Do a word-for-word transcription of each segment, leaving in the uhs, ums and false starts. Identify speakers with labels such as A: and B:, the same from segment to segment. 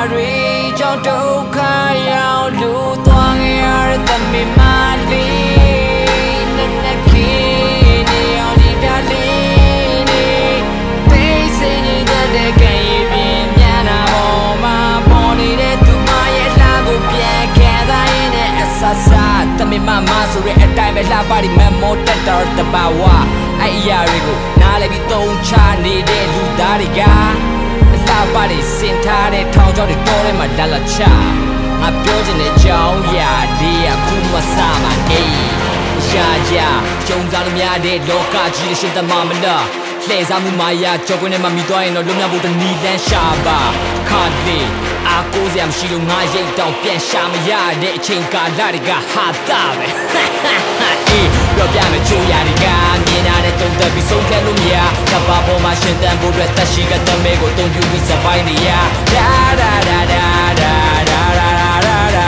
A: re cho đâu khai ao lu toang air the me mali nên là khi đi ao đi đã đi đi bây giờ như thế để cái biển nhà nào bỏ mà bỏ đi để tụi mai là go biển kia ta này sa sa the me mama so re time me la body me mo tet dar the bawa ai ya re go na le bi tong cha ni de lu da ri ga la body sin tha de thong chao de to de ma la la cha ngàပြောချင်တဲ့ကြောင်းရာဒီအခုမစမှာအေးရှာကြကြုံစားလို့များတဲ့လောကကြီးတဲ့ရှင်သမားမလားလှည့်စားမှုမာယာကြောက်ကွင်းထဲမှာမိသွားရင်တော့လွတ်မြောက်ဖို့တနည်းလမ်းရှာပါခါလေးအားကိုးစရာမရှိလို့ငါရိတ်တောင်ပြန်ရှာမရတဲ့အချိန်ကာလတွေကဟာတာပဲအေးပြောပြမယ်ချိုးရာတွေကမြင်လာတဲ့တုံးသက်ပြီးဆုံးဖြတ်လို့မရကဘာပေါ်မှာရှင်သန်ဖို့အတွက်သက်ရှိကတမဲကိုတုံ့ပြန်ပြီးစပိုင်းနေရဒါဒါဒါဒါဒါဒါဒါဒါ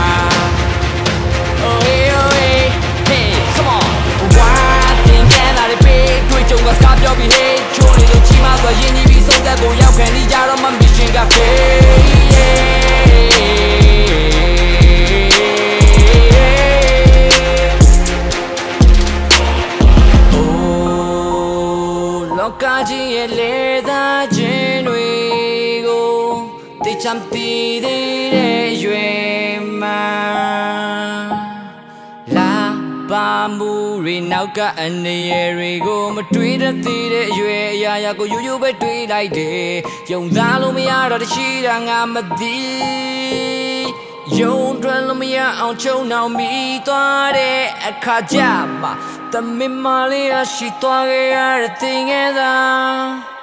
A: oh hey oh hey hey come on why think that I big တွေ့ကြုံကစကားပြောပြီး hey ချိုးနေလို့ချီမဆိုရင်ကြီးပြီးဆုံးသက်ကိုရောက်ခံနေကြတော့မှ mission က လောကကြီးရဲ့လေသာခြင်းတွေကိုသိချမ်းသိသေးတဲ့ရွယ်မှာလာပါမှုတွေနောက်ကအနေရတွေကိုမတွေးတတ်သေးတဲ့အရွယ်အရာရာကိုယူယူပဲတွေးလိုက်တယ်ယုံသားလို့မရတော့တရှိတာငါမသိယုံတွယ်လို့မရအောင်ချုံနှောင်မိသွားတဲ့အခါကြမှာသမင်မလေးရရှိသွားခဲ့ရတဲ့သင်ငယ်သာ